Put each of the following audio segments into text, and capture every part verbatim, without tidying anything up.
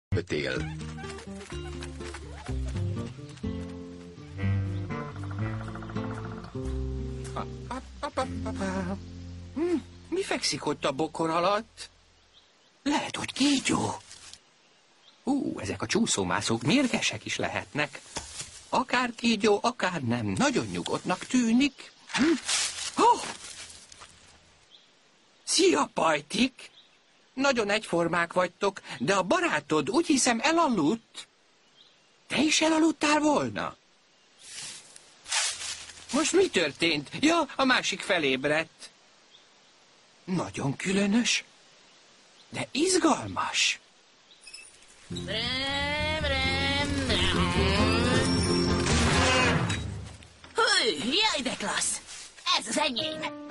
kötél. Hm, mi fekszik ott a bokor alatt? Lehet, hogy kígyó. Ú, ezek a csúszómászók mérgesek is lehetnek. Akár kígyó, akár nem. Nagyon nyugodtnak tűnik. Hm? Oh! Szia, Pajtik! Nagyon egyformák vagytok, de a barátod úgy hiszem elaludt. Te is elaludtál volna? Most mi történt? Ja, a másik felébredt. Nagyon különös, de izgalmas. Brem, brem, brem. Hű, jaj, de klassz! Ez az enyém!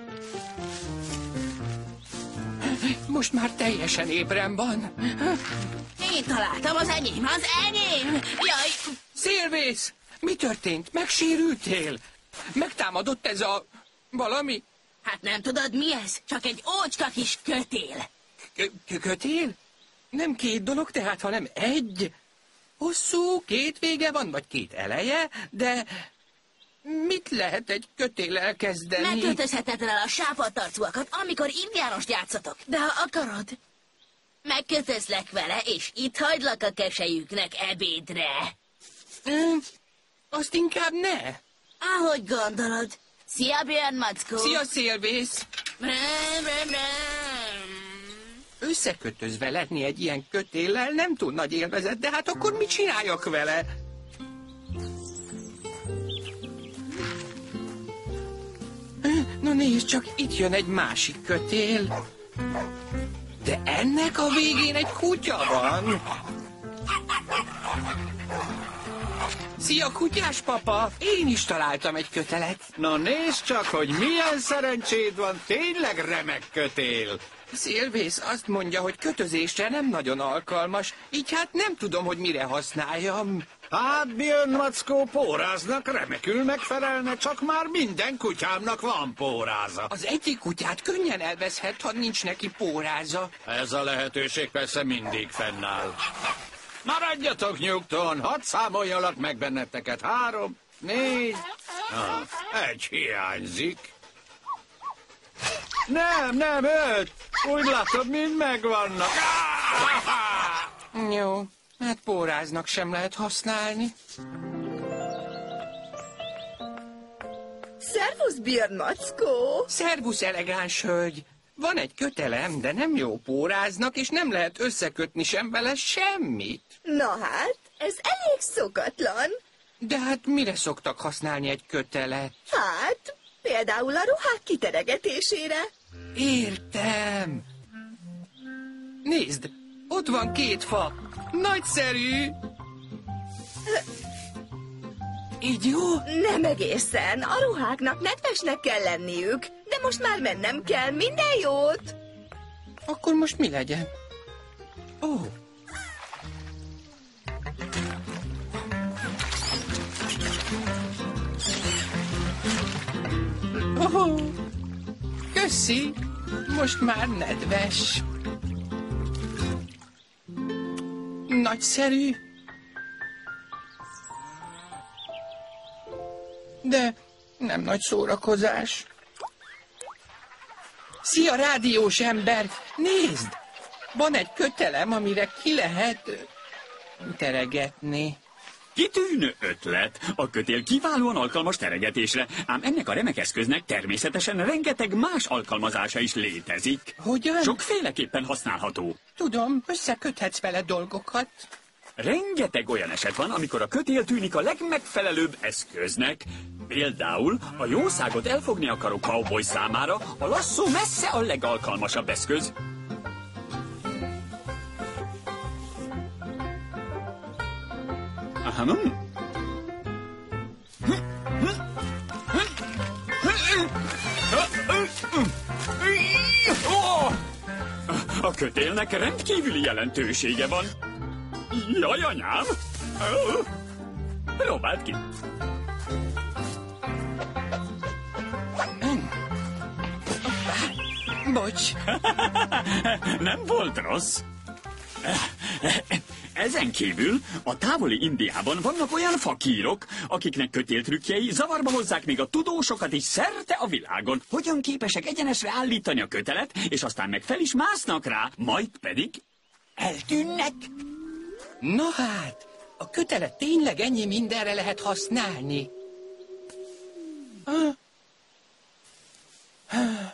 Most már teljesen ébren van. Én találtam az enyém, az enyém! Jaj! Szélvész! Mi történt? Megsérültél? Megtámadott ez a... valami? Hát nem tudod, mi ez? Csak egy ócska kis kötél. K- kötél? Nem két dolog tehát, hanem egy. Hosszú, két vége van, vagy két eleje, de... mit lehet egy kötéllel kezdeni? Megkötözheted el a sápadtarcúakat, amikor indiánost játszatok. De ha akarod, megkötözlek vele, és itt hagylak a keselyüknek ebédre. Hm, azt inkább ne. Ahogy gondolod. Szia, Björn Mackó! Szia, Szélvész! Brem, brem, brem. Összekötözve lenni egy ilyen kötéllel nem túl nagy élvezet, de hát akkor mit csináljak vele? Na nézd, csak itt jön egy másik kötél. De ennek a végén egy kutya van. Szia, kutyás papa! Én is találtam egy kötelet. Na nézd csak, hogy milyen szerencséd van, tényleg remek kötél. Szélvész azt mondja, hogy kötözésre nem nagyon alkalmas, így hát nem tudom, hogy mire használjam. Hát, Björn Mackó, póráznak remekül megfelelne, csak már minden kutyámnak van póráza. Az egyik kutyát könnyen elveszhet, ha nincs neki póráza. Ez a lehetőség persze mindig fennáll. Maradjatok nyugton, hadd számoljalak meg benneteket. Három, négy, ah, egy hiányzik. Nem, nem, öt. Úgy látom, mind megvannak. Jó, hát póráznak sem lehet használni. Szervusz, Björn Mackó! Szervusz, elegáns hölgy! Van egy kötelem, de nem jó póráznak, és nem lehet összekötni sem vele semmit. Na hát, ez elég szokatlan. De hát mire szoktak használni egy kötelet? Hát, például a ruhák kiteregetésére. Értem. Nézd, ott van két fa. Nagyszerű. Így jó? Nem egészen, a ruháknak nedvesnek kell lenniük. De most már mennem kell, minden jót! Akkor most mi legyen? Ó. Oh. Köszi, most már nedves. Nagyszerű. De nem nagy szórakozás. Szia, rádiós ember! Nézd! Van egy kötelem, amire ki lehet teregetni. Kitűnő ötlet! A kötél kiválóan alkalmas teregetésre, ám ennek a remek eszköznek természetesen rengeteg más alkalmazása is létezik. Hogyan? Sokféleképpen használható. Tudom, összeköthetsz vele dolgokat. Rengeteg olyan eset van, amikor a kötél tűnik a legmegfelelőbb eszköznek. Például a jószágot elfogni akaró cowboy számára a lasszó messze a legalkalmasabb eszköz. Aha, a kötélnek rendkívüli jelentősége van. Jaj, anyám! Próbáld ki! Bocs. Nem volt rossz. Ezen kívül a távoli Indiában vannak olyan fakírok, akiknek kötéltrükkjei zavarba hozzák még a tudósokat is szerte a világon. Hogyan képesek egyenesre állítani a kötelet, és aztán meg fel is másznak rá, majd pedig eltűnnek. Na hát, a kötelet tényleg ennyi mindenre lehet használni. Ah. Ah.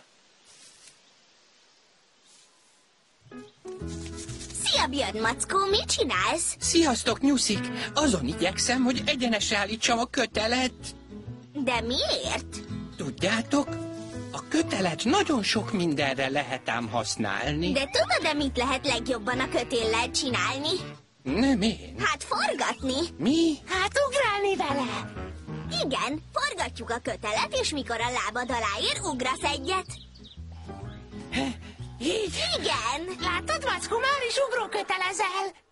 Szia, Björn Mackó, mit csinálsz? Sziasztok, nyuszik! Azon igyekszem, hogy egyenesre állítsam a kötelet. De miért? Tudjátok, a kötelet nagyon sok mindenre lehet ám használni. De tudod-e, mit lehet legjobban a kötéllel csinálni? Nem én. Hát forgatni. Mi? Hát ugrálni vele. Igen, forgatjuk a kötelet, és mikor a lábad alá ér, ugrasz egyet. Így? Igen. Látod, Mackó, már is ugrókötelezel.